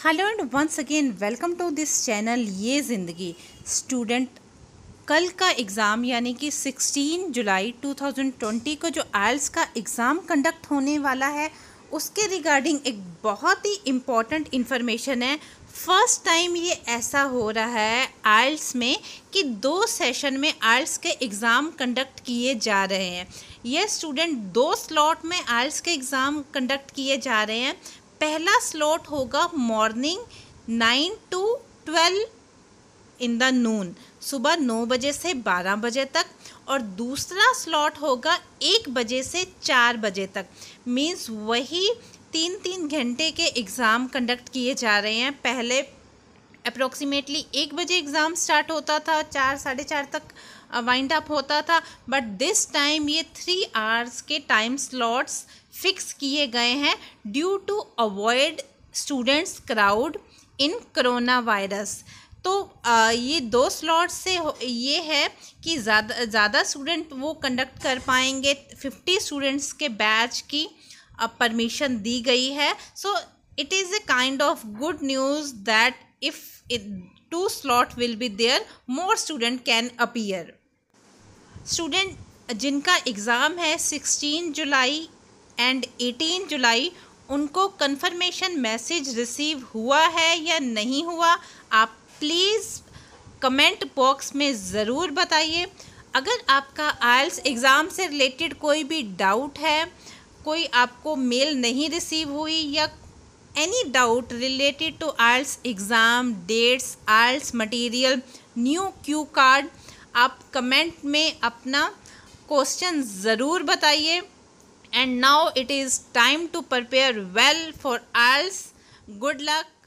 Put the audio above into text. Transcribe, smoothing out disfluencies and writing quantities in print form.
Hello and once again welcome to this channel ये ज़िंदगी। Student, कल का एग्ज़ाम यानी कि 16 जुलाई 2020 को जो आइल्स का एग्ज़ाम कंडक्ट होने वाला है उसके रिगार्डिंग एक बहुत ही इम्पॉर्टेंट इन्फॉर्मेशन है। फर्स्ट टाइम ये ऐसा हो रहा है आइल्स में कि 2 सेशन में आइल्स के एग्ज़ाम कंडक्ट किए जा रहे हैं। ये स्टूडेंट 2 स्लॉट में आइल्स के एग्ज़ाम कंडक्ट किए जा रहे हैं। पहला स्लॉट होगा morning 9 to 12 in the noon, सुबह 9 बजे से 12 बजे तक, और दूसरा स्लॉट होगा 1 बजे से 4 बजे तक। मीन्स वही 3-3 घंटे के एग्ज़ाम कंडक्ट किए जा रहे हैं। पहले अप्रोक्सीमेटली 1 बजे एग्ज़ाम स्टार्ट होता था, 4 साढ़े 4 तक वाइंड अप होता था, बट दिस टाइम ये 3 आवर्स के टाइम स्लॉट्स फिक्स किए गए हैं due to avoid students crowd in corona virus. तो ये 2 स्लॉट्स से ये है कि ज़्यादा स्टूडेंट वो कंडक्ट कर पाएंगे। 50 स्टूडेंट्स के बैच की परमिशन दी गई है। So it is a kind of good news that if 2 slot will be there, more student can appear. Student जिनका एग्ज़ाम है 16 जुलाई एंड 18 जुलाई, उनको कंफर्मेशन मैसेज रिसीव हुआ है या नहीं हुआ, आप प्लीज़ कमेंट बॉक्स में ज़रूर बताइए। अगर आपका आइल्स एग्ज़ाम से रिलेटेड कोई भी डाउट है, कोई आपको मेल नहीं रिसीव हुई, या any doubt related to IELTS exam dates, IELTS material, new cue card, आप कमेंट में अपना क्वेश्चन ज़रूर बताइए। And now it is time to prepare well for IELTS. Good luck.